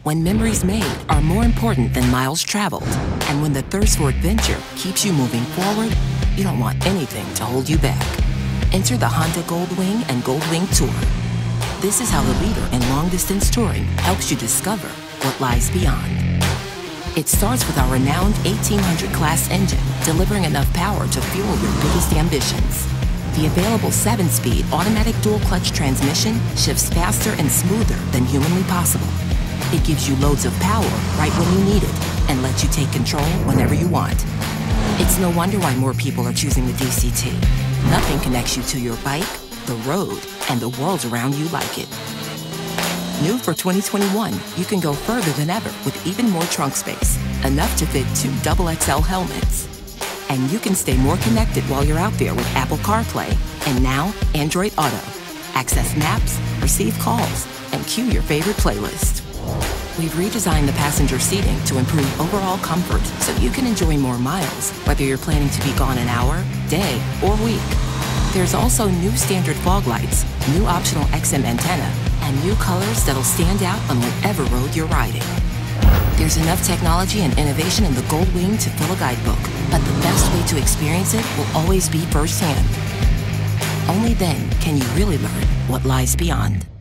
when memories made are more important than miles traveled, and when the thirst for adventure keeps you moving forward, you don't want anything to hold you back. Enter the Honda Goldwing and Goldwing Tour. This is how the leader in long-distance touring helps you discover what lies beyond. It starts with our renowned 1800 class engine, delivering enough power to fuel your biggest ambitions. The available 7-speed automatic dual-clutch transmission shifts faster and smoother than humanly possible. It gives you loads of power right when you need it and lets you take control whenever you want. It's no wonder why more people are choosing the DCT. Nothing connects you to your bike, the road, and the world around you like it. New for 2021, you can go further than ever with even more trunk space, enough to fit 2 XXL helmets. And you can stay more connected while you're out there with Apple CarPlay and now Android Auto. Access maps, receive calls, and cue your favorite playlist. We've redesigned the passenger seating to improve overall comfort so you can enjoy more miles, whether you're planning to be gone an hour, day, or week. There's also new standard fog lights, new optional XM antenna, and new colors that'll stand out on whatever road you're riding. There's enough technology and innovation in the Goldwing to fill a guidebook, but the best way to experience it will always be firsthand. Only then can you really learn what lies beyond.